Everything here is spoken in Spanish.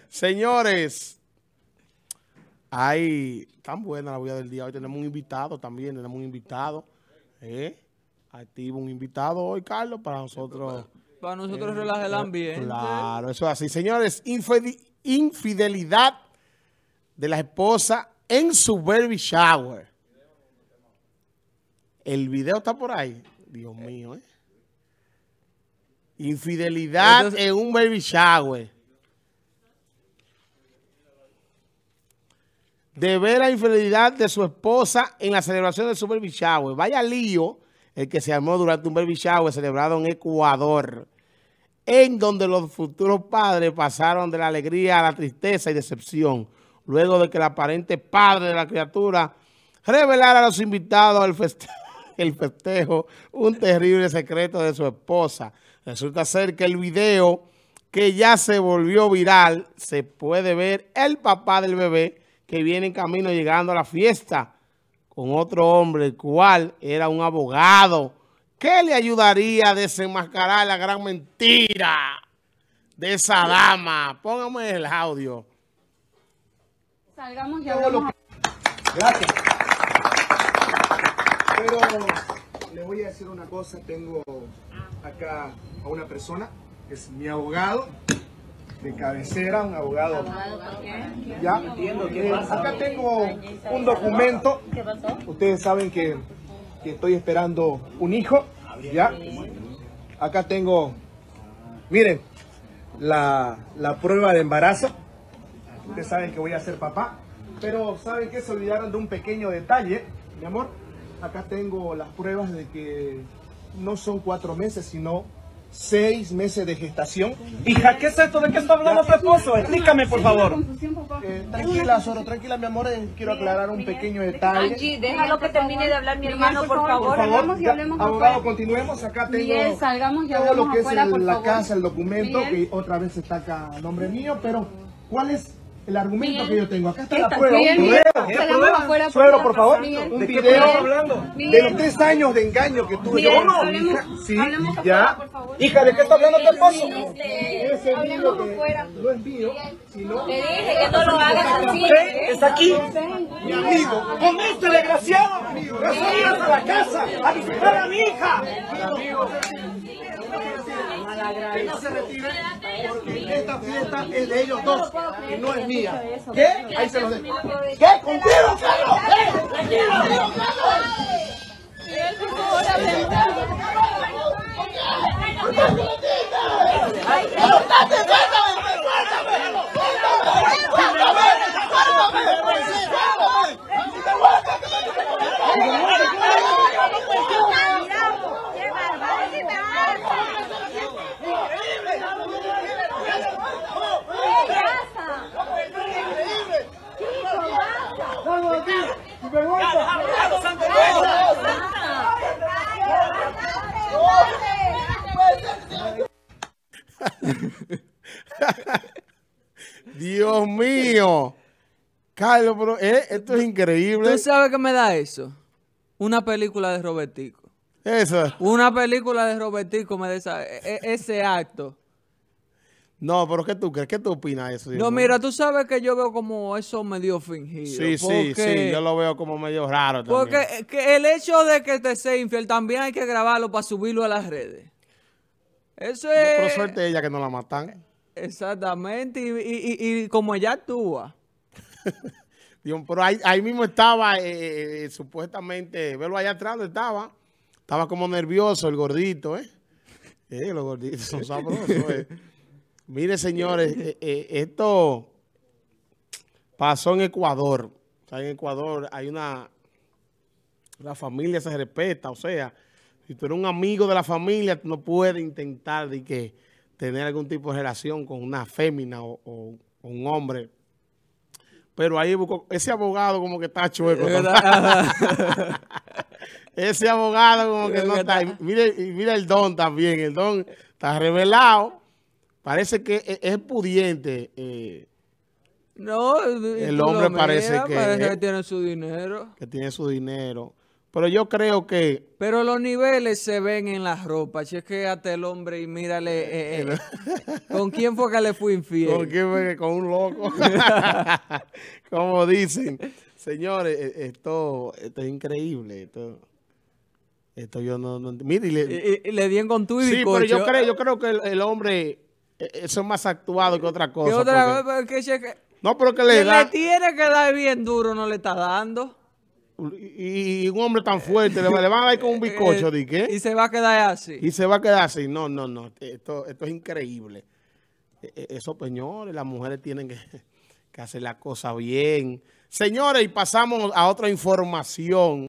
Señores, hay tan buena la vida del día. Hoy tenemos un invitado también, Activo un invitado hoy, Carlos, para nosotros. Para nosotros relajar el ambiente. Claro, eso es así. Señores, infidelidad de la esposa en su baby shower. El video está por ahí. Dios mío, Infidelidad Entonces, en un baby shower. De ver la infidelidad de su esposa en la celebración de su baby shower. Vaya lío el que se armó durante un baby shower celebrado en Ecuador, en donde los futuros padres pasaron de la alegría a la tristeza y decepción, luego de que el aparente padre de la criatura revelara a los invitados el festejo, un terrible secreto de su esposa. Resulta ser que el video, que ya se volvió viral, se puede ver el papá del bebé que viene en camino llegando a la fiesta con otro hombre, el cual era un abogado que le ayudaría a desenmascarar la gran mentira de esa dama. Póngame el audio. Salgamos y hablamos. Gracias. Pero les voy a decir una cosa. Tengo acá a una persona, es mi abogado de cabecera, un abogado. ¿Ya? Acá tengo un documento. ¿Qué pasó? Ustedes saben que estoy esperando un hijo. ¿Ya? Acá tengo, miren, la prueba de embarazo. Ustedes saben que voy a ser papá. Pero ¿saben qué? Se olvidaron de un pequeño detalle, mi amor. Acá tengo las pruebas de que no son 4 meses, sino 6 meses de gestación. Hija, ¿qué es esto? ¿De qué está hablando tu esposo? Explícame, por favor. Tranquila, Soro, tranquila, mi amor. Quiero aclarar un pequeño detalle. Angie, déjalo que termine de hablar mi hermano, por favor. Salgamos y hablemos abogado, afuera. continuemos. Acá tengo Miguel, salgamos y todo hablemos lo que afuera, es por la favor. casa, el documento, Miguel. que otra vez está acá a nombre mío, pero ¿cuál es el argumento Miguel. que yo tengo? Acá está Esta- la prueba, Miguel, un Miguel, video, salgamos afuera, Suegro, por favor, Miguel. un ¿De qué video estás hablando? de los Miguel. 3 años de engaño que tuve Miguel, yo con mi hablemos- hija. Sí, hablemos afuera, ya. por favor. Hija, ¿de qué está hablando tu esposo? Ese hablemos video que afuera. no es mío, sino Te dije que no lo hagas así. ¿Usted está aquí? mi amigo. ¡Con este desgraciado! ¡Vas a la casa a visitar a mi hija! Que no se retire, porque esta fiesta es de ellos dos, y no es mía. ¿Qué? Ahí se los dejo. ¿Qué? ¿Contigo, Carlos? ¿Qué? ¡Tranquilo! Dios mío. Carlos, pero esto es increíble. ¿Tú sabes qué me da eso? Una película de Robertico. Eso. Una película de Robertico me da ese acto. No, pero ¿qué tú crees? ¿Qué tú opinas de eso? No, mira, tú sabes que yo veo como eso medio fingido. Sí, sí, yo lo veo como medio raro también. Porque que el hecho de que te sea infiel también hay que grabarlo para subirlo a las redes. Eso es... Pero suerte ella que no la matan. Exactamente, y como ella actúa. Dios, pero ahí mismo estaba, supuestamente, verlo allá atrás donde estaba. Estaba como nervioso el gordito, los gorditos son sabrosos, Mire, señores, esto pasó en Ecuador. O sea, en Ecuador hay la familia se respeta, o sea, si tú eres un amigo de la familia, tú no puedes intentar de que tener algún tipo de relación con una fémina o un hombre. Pero ahí ese abogado como que está chueco. Ese abogado como que no está. Mira el don también. El don está revelado. Parece que es pudiente. No, el hombre parece que tiene su dinero. Que tiene su dinero. Pero yo creo que... Pero los niveles se ven en la ropa. Chequéate el hombre y mírale con quién fue que le fue infiel. ¿Con quién fue? Con un loco. Como dicen. Señores, esto es increíble. Esto yo no mire, Y le dieron con tu y sí, bizcocho. pero yo creo que el hombre, eso es más actuado que otra cosa. ¿Qué otra porque- que no, pero que que le le da... tiene que dar bien duro, no le está dando. Y un hombre tan fuerte, le van a dar con un bizcocho, ¿de qué? Y se va a quedar así. Y se va a quedar así. No. Esto es increíble. Eso, señores, las mujeres tienen que hacer la cosa bien. Señores, y pasamos a otra información.